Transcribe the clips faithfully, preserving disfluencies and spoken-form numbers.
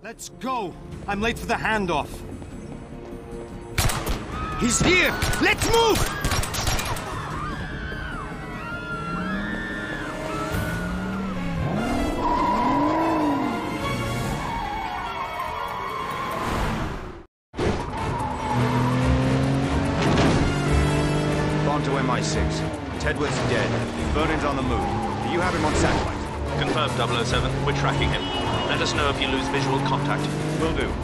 Let's go! I'm late for the handoff. He's here! Let's move! On to M I six. Tedward's dead. Vernon's on the move. Do you have him on satellite? Confirmed, double oh seven. We're tracking him. Let us know if you lose visual contact. Will do.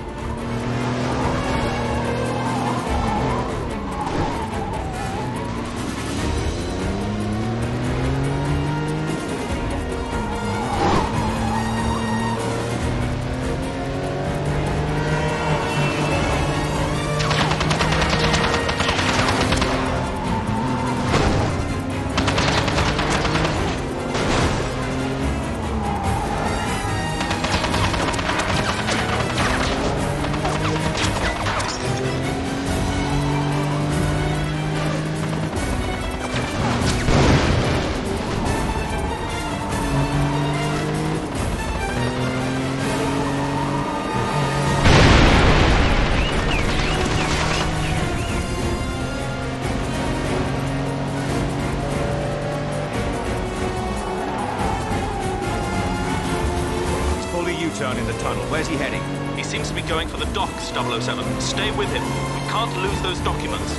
Turn in the tunnel. Where's he heading? He seems to be going for the docks, double oh seven. Stay with him. We can't lose those documents.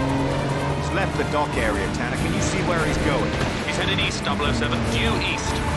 The dock area, Tanner. Can you see where he's going? He's headed east, double oh seven. Due east.